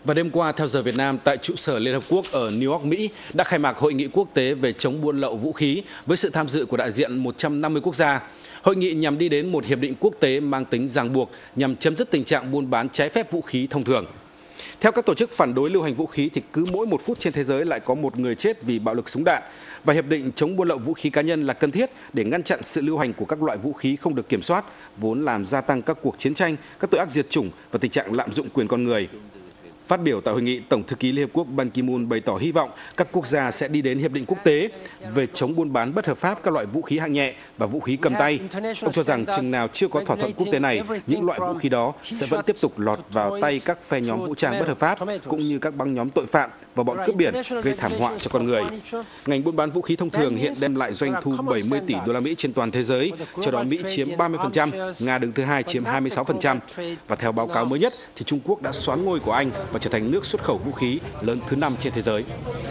Và đêm qua, theo giờ Việt Nam, tại trụ sở Liên Hợp Quốc ở New York, Mỹ, đã khai mạc Hội nghị quốc tế về chống buôn lậu vũ khí với sự tham dự của đại diện 150 quốc gia. Hội nghị nhằm đi đến một hiệp định quốc tế mang tính ràng buộc nhằm chấm dứt tình trạng buôn bán trái phép vũ khí thông thường. Theo các tổ chức phản đối lưu hành vũ khí thì cứ mỗi 1 phút trên thế giới lại có một người chết vì bạo lực súng đạn. Và hiệp định chống buôn lậu vũ khí cá nhân là cần thiết để ngăn chặn sự lưu hành của các loại vũ khí không được kiểm soát, vốn làm gia tăng các cuộc chiến tranh, các tội ác diệt chủng và tình trạng lạm dụng quyền con người. Phát biểu tại hội nghị, Tổng thư ký Liên Hợp Quốc Ban Ki-moon bày tỏ hy vọng các quốc gia sẽ đi đến hiệp định quốc tế về chống buôn bán bất hợp pháp các loại vũ khí hạng nhẹ và vũ khí cầm tay. Ông cho rằng chừng nào chưa có thỏa thuận quốc tế này, những loại vũ khí đó sẽ vẫn tiếp tục lọt vào tay các phe nhóm vũ trang bất hợp pháp cũng như các băng nhóm tội phạm và bọn cướp biển, gây thảm họa cho con người. Ngành buôn bán vũ khí thông thường hiện đem lại doanh thu 70 tỷ đô la Mỹ trên toàn thế giới, trong đó Mỹ chiếm 30%, Nga đứng thứ hai chiếm 26%. Và theo báo cáo mới nhất thì Trung Quốc đã soán ngôi của Anh và trở thành nước xuất khẩu vũ khí lớn thứ 5 trên thế giới.